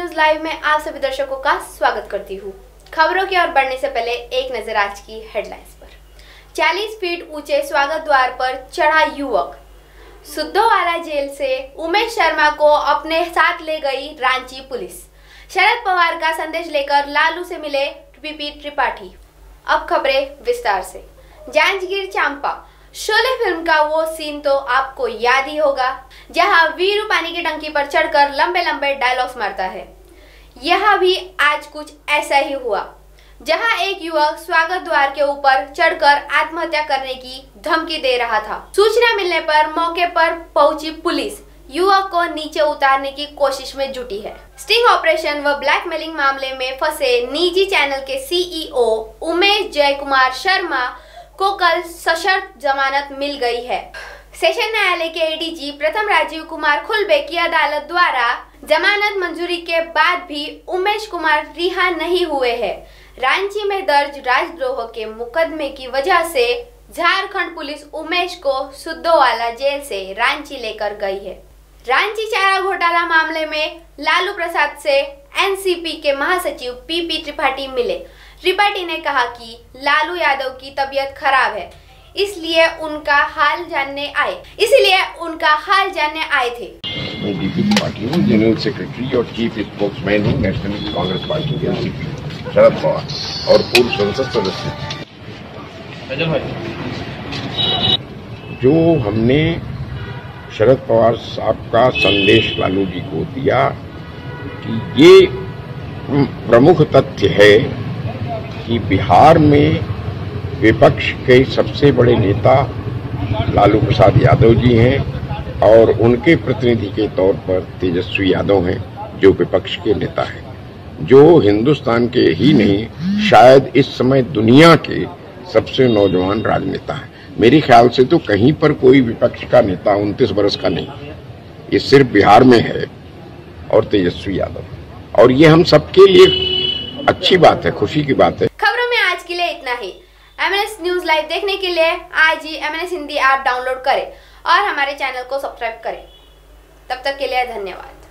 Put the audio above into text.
News live में आप सभी दर्शकों का स्वागत करती हूँ। खबरों की ओर बढ़ने से पहले एक नजर आज की हेडलाइंस पर। 40 फीट ऊंचे स्वागत द्वार पर चढ़ा युवक। सुद्धोवाला जेल से उमेश शर्मा को अपने साथ ले गई रांची पुलिस। शरद पवार का संदेश लेकर लालू से मिले पीपी त्रिपाठी। अब खबरें विस्तार से। जांजगीर चांपा शोले फिल्म का वो सीन तो आपको याद ही होगा, जहां वीरू पानी की टंकी पर चढ़कर लंबे लंबे डायलॉग्स मारता है। यह भी आज कुछ ऐसा ही हुआ, जहां एक युवक स्वागत द्वार के ऊपर चढ़कर आत्महत्या करने की धमकी दे रहा था। सूचना मिलने पर मौके पर पहुंची पुलिस युवक को नीचे उतारने की कोशिश में जुटी है। स्टिंग ऑपरेशन व ब्लैकमेलिंग मामले में फंसे निजी चैनल के सीईओ उमेश जयकुमार शर्मा को कल सशर्त जमानत मिल गई है। सेशन न्यायालय के एडीजी प्रथम राजीव कुमार खुलबे की अदालत द्वारा जमानत मंजूरी के बाद भी उमेश कुमार रिहा नहीं हुए हैं। रांची में दर्ज राजद्रोह के मुकदमे की वजह से झारखंड पुलिस उमेश को सुद्धोवाला जेल से रांची लेकर गई है। रांची चारा घोटाला मामले में लालू प्रसाद से एनसीपी के महासचिव पीपी त्रिपाठी मिले। त्रिपाठी ने कहा कि लालू यादव की तबीयत खराब है, इसलिए उनका हाल जानने आए थे। मैं पीपी त्रिपाठी हूँ, जनरल सेक्रेटरी और चीफ स्पोक्समैन हूँ नेशनल कांग्रेस पार्टी के एनसीपी शरद पवार और पूर्व संसद सदस्य। जो हमने शरद पवार साहब का संदेश लालू जी को दिया कि ये प्रमुख तथ्य है कि बिहार में विपक्ष के सबसे बड़े नेता लालू प्रसाद यादव जी हैं और उनके प्रतिनिधि के तौर पर तेजस्वी यादव हैं, जो विपक्ष के नेता हैं, जो हिंदुस्तान के ही नहीं शायद इस समय दुनिया के सबसे नौजवान राजनेता हैं। मेरे ख्याल से तो कहीं पर कोई विपक्ष का नेता 29 वर्ष का नहीं, ये सिर्फ बिहार में है और तेजस्वी यादव। और ये हम सबके लिए अच्छी बात है, खुशी की बात है। खबरों में आज के लिए इतना ही। MNS न्यूज लाइव देखने के लिए आज ही MNS हिंदी ऐप डाउनलोड करें और हमारे चैनल को सब्सक्राइब करें। तब तक के लिए धन्यवाद।